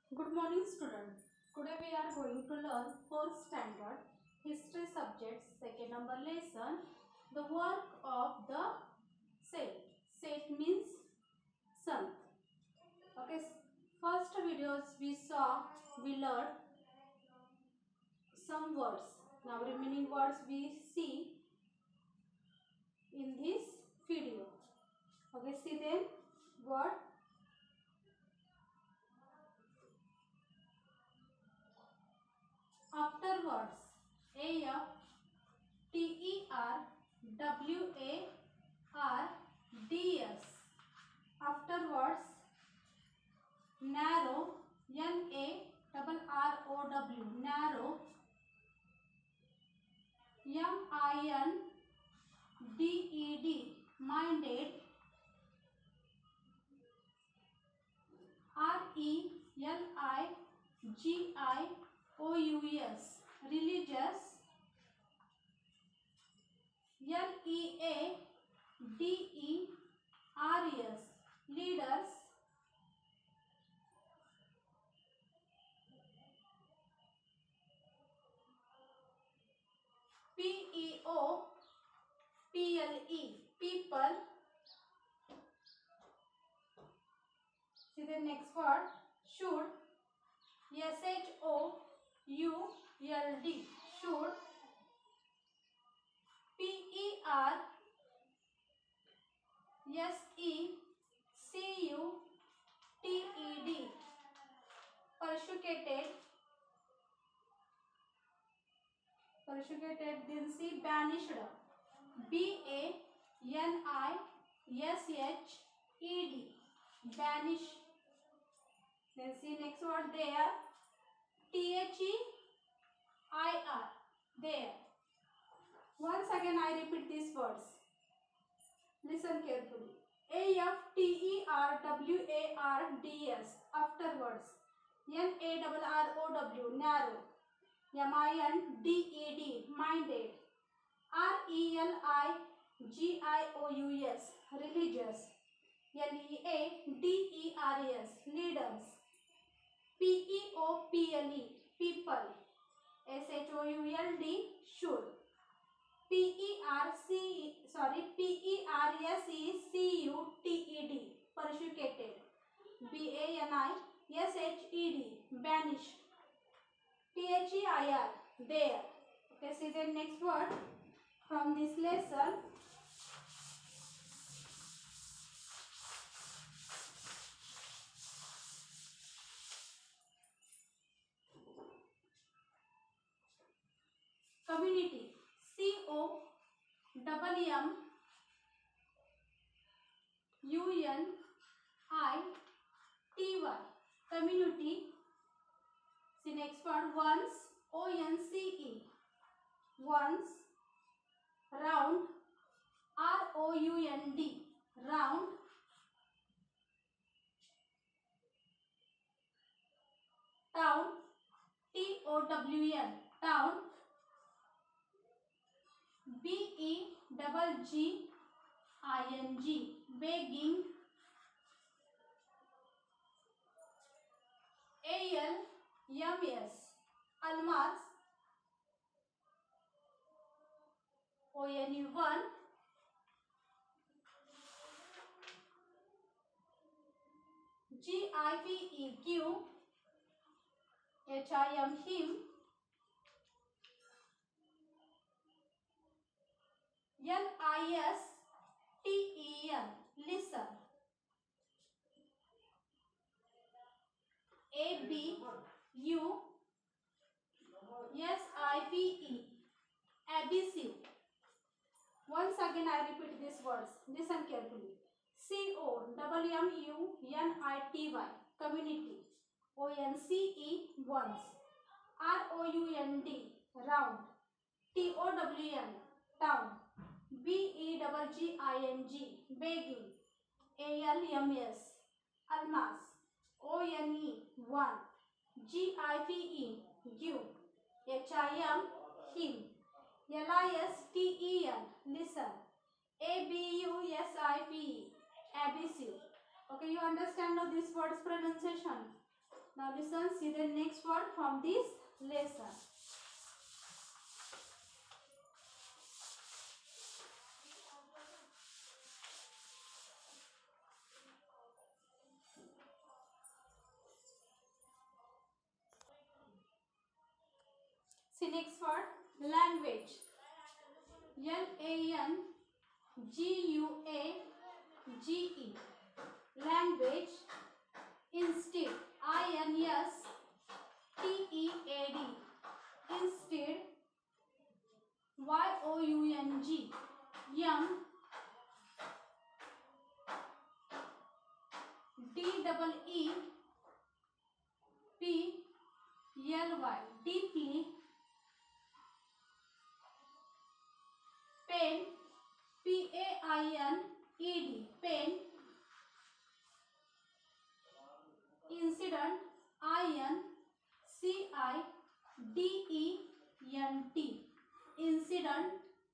Good morning, students. Today we are going to learn 4th standard history subject second number lesson, the work of the saint. Saint means sant. Okay, first videos we learned some words. Now remaining words we see in this video. Okay, see them. Word afterwards. Afterwards. Afterwards. Narrow. Narrow. Narrow. Minded. Minded. Religious. Religious. Leaders. Leaders. People. People. See the next word. Should. Should. Should. Persecuted. Persecuted. Persecuted. Then see banished. Banished. Banish. Then see next word there. There. There. Once again I repeat these words. Listen carefully. Afterwards. Afterwards. Narrow. Narrow. Minded. Minded. Religious. Religious. Leaders. Leaders. People. Should. Persecuted. Banished. There. Okay, see the next word from this lesson. Community. COMMUNITY. Community. See next word. Once. ONCE. Once. Round. ROUND. Round. Town. TOWN. Town. BEGGING. Begging. ALMS. Almas. ONE. GIVEQ. him. LISTEN. Listen. ABUSIVE. Abusive. Once again I repeat these words. Listen carefully. COMMUNITY. Community. ONCE. Once. ROUND. Round. TOWN. Town. BEGGING. Begging. ALMS. Almas. ONE. One. GIVE. Give. Him. LISTEN. Listen. ABUSIVE. Abusive. Okay, you understand now this word's pronunciation. Now listen, see the next word from this lesson. See next word, language. Language. Language. Instead, INSTEAD. Instead, YOUNG. Young. DEEPLY. Deeply. Pain. PAINED. Pain. Incident. INCIDENT. Incident.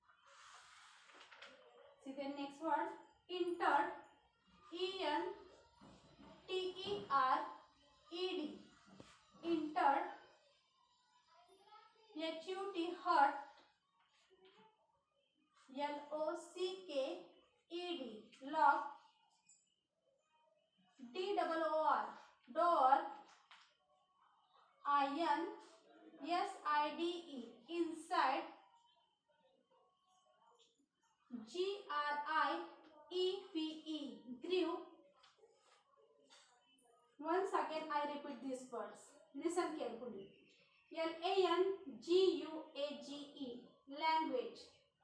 See the next word, entered. ENTERED. Entered. HUT. Hurt. LOCKED. Lock. DOOR. Door. INSIDE. Inside. GRIEVE. Grew. Once again I repeat these words. Listen carefully. LANGUAGE. Language.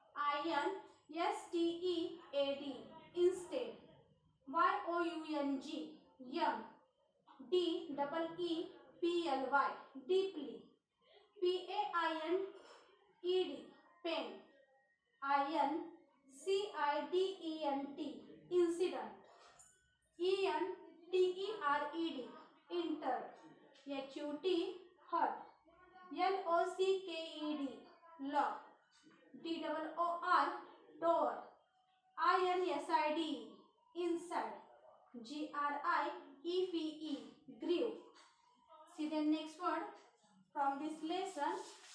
INSTEAD. Instead. YOUNG. Young. DEEPLY. Deeply. PAINED. Pain. INCIDENT. Incident. ENTERED. Entered. HUT. Hurt. LOCKED. Lock. DOOR. Door. INSIDE. Inside. GRIEVE. Grew. See the next word from this lesson.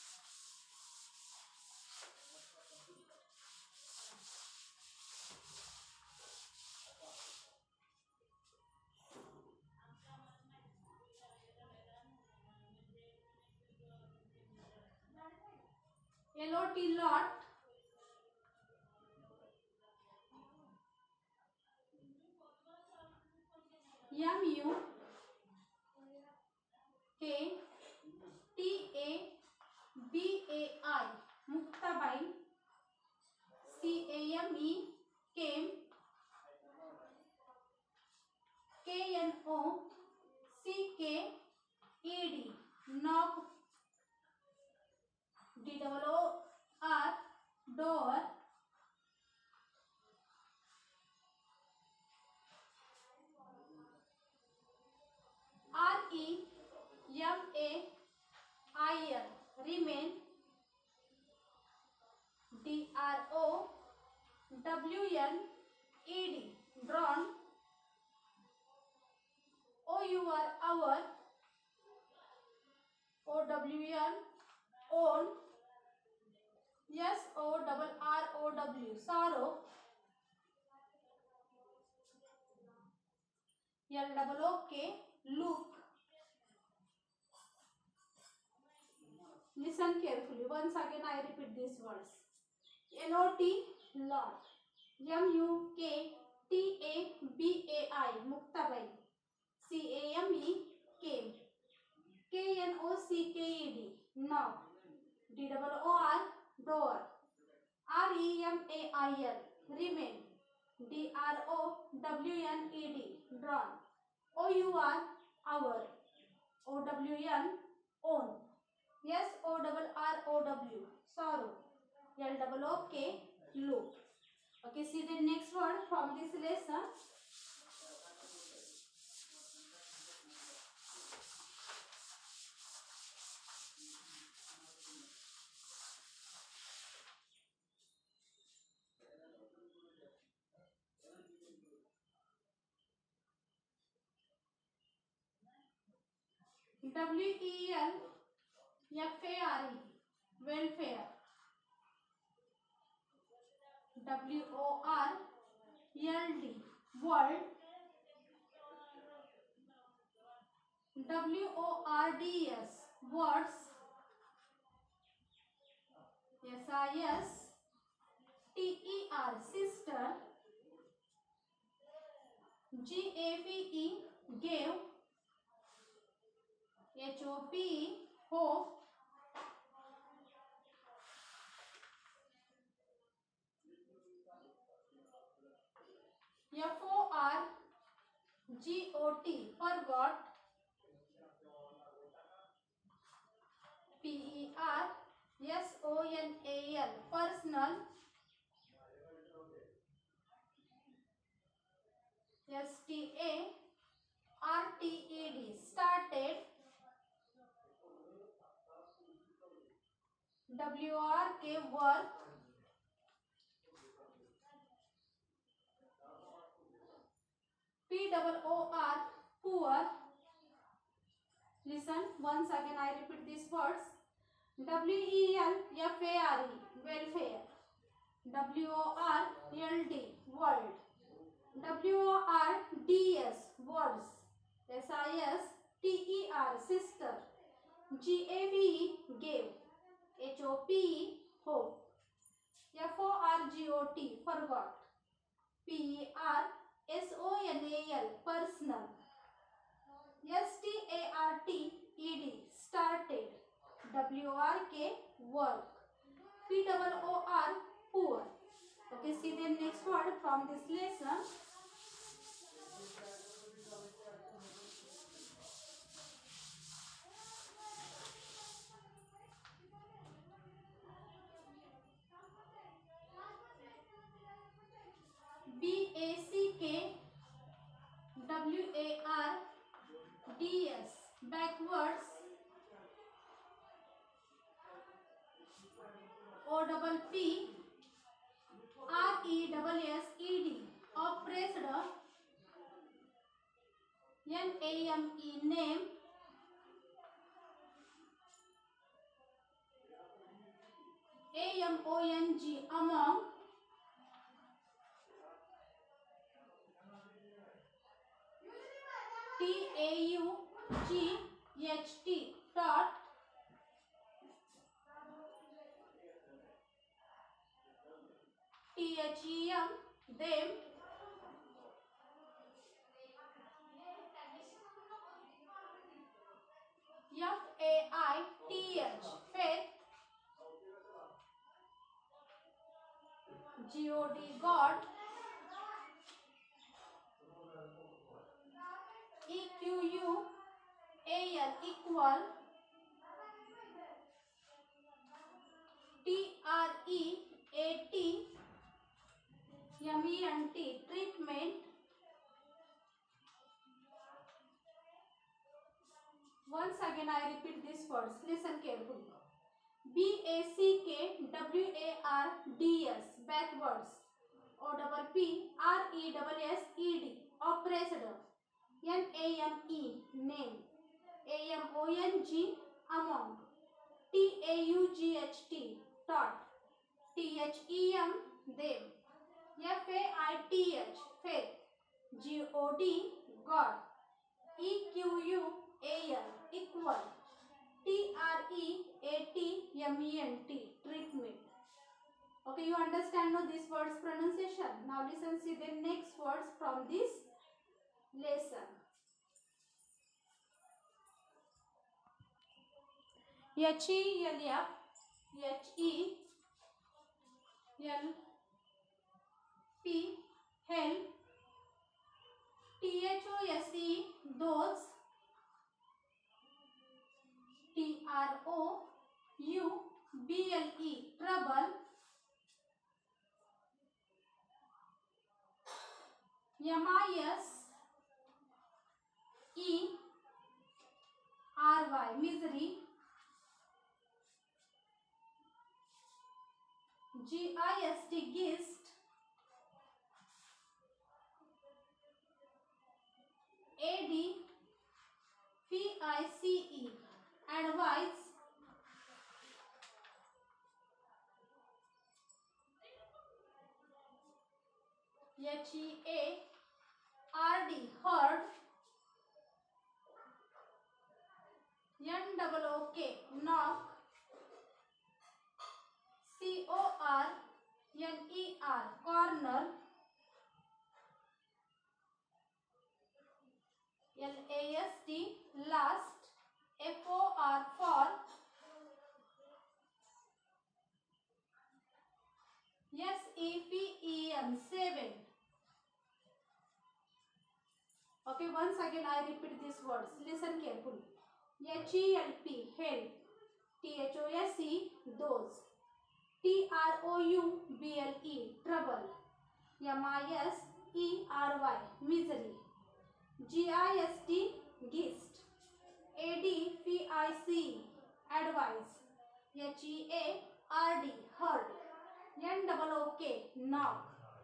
LOT. Lot. MUKTABAI. Muktabai. CAME. Came. KNOCKED. Knock. DOOR. Door. REMAIN. Remain. DROWNED. Drawn. OUR. Our. OWN. Own. SORROW. Sorrow. LOOK. Look. Listen carefully. Once again I repeat these words. LOT. Lot. MUKTABAI. Muktabai. CAME. Came. KNOCKED. Knock. DOOR. Door. REMAIN. Remain. DROWNED. Drawn. OUR. Our. OWN. Own. SORROW. Sorrow. LOOK. Look. Okay, see the next word from this lesson. WELFARE, welfare. WORLD, world. WORDS, words. SISTER, sister. GAVE, gave. HOPE, hope. FORGOT, forgot. PERSONAL, personal. STARTED, started. WORK, work. POOR, poor. Listen, once again I repeat these words. WELFARE, welfare. WORLD, world. WORDS, words. SISTER, sister. GAVE, gave. HOPE, hope. FORGOT, forgot. PERSONAL, personal. STARTED, started. WORK, work. POOR, poor. Okay, see the next word from this lesson. BACKWARDS, backwards. OPPRESSED, oppressed. NAME, name. AMONG, among. TAUGHT, taught. THEM, them. FAITH, faith. GOD, God. EQUAL, equal. TREAT, treatment. Once again I repeat these words. Listen carefully. BACKWARDS, backwards. OPPRESSED, oppressed. NAME, name. AMONG, among. TAUGHT, taught. THEM, them. FAITH, faith. GOD, God. EQUAL, equal. TREATMENT, treatment. Okay, you understand now this word's pronunciation. Now listen, see the next words from this lesson. HELP, HELP, help. THOSE, those. TROUBLE, trouble. MISERY, misery. GIST, gist. AD, FICE. Advice. HEARD. Heard. NOOK. Knock. CORNER. Corner. LAST. Last. FOR. For. SEVEN. Seven. Okay, once again I repeat these words. Listen carefully. HELP. Help. THOSE. Those. TROUBLE. Trouble. MISERY. Misery. GIST. Gist. ADVICE. Advice. HEARD. Heard. NOOK. Knock.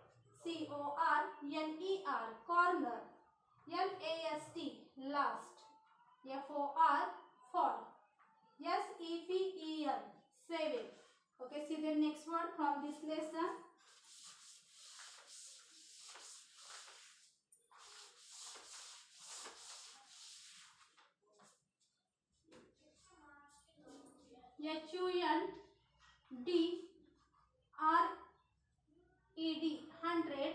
CORNER. Corner. LAST. Last. FOR. For. SEVEN. Seven. Okay, see the next word from this lesson. HUNDRED. 100.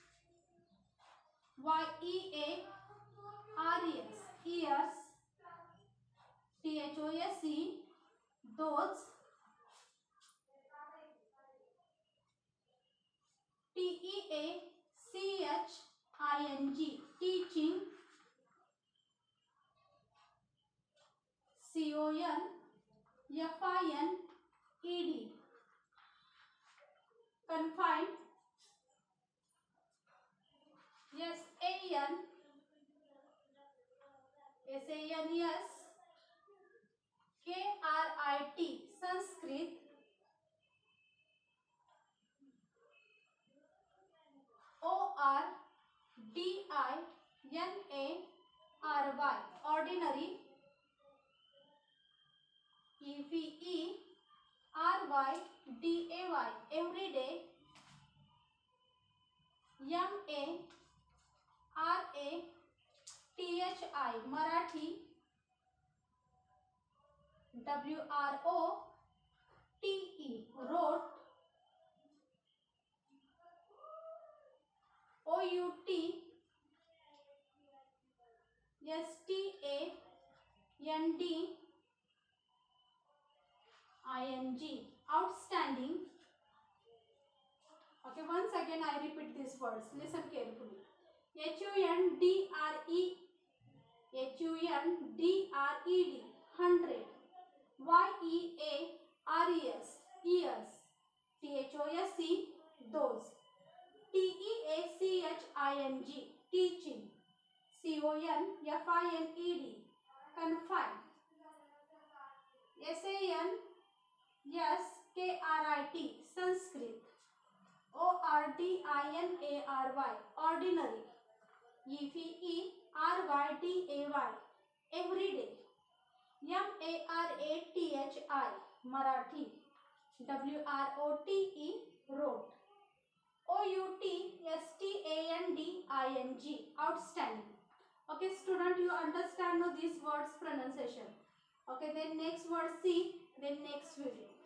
YEARS. Ears. THOSE. Those. TEACHING. Teaching. CONFINED. Confined. SAN. SANS. KRIT. Sanskrit. ORDINARY. Ordinary. EVERYDAY. Everyday. MARATHI. Marathi. WROTE. Wrote. OUT. STANDING. Outstanding. Okay, once again I repeat these words. Listen carefully. HUNDRED. 100. YEARS. Ears. THOSE. Those. TEACHING. Teaching. CONFINED. Confined. SANSKRIT. Sanskrit. ORDINARY. Ordinary. EVERYDAY. Everyday. MARATHI. Marathi. WROTE. Wrote. OUTSTANDING. Outstanding. Okay, student, you understand these words pronunciation. Okay, then next word see, then next video.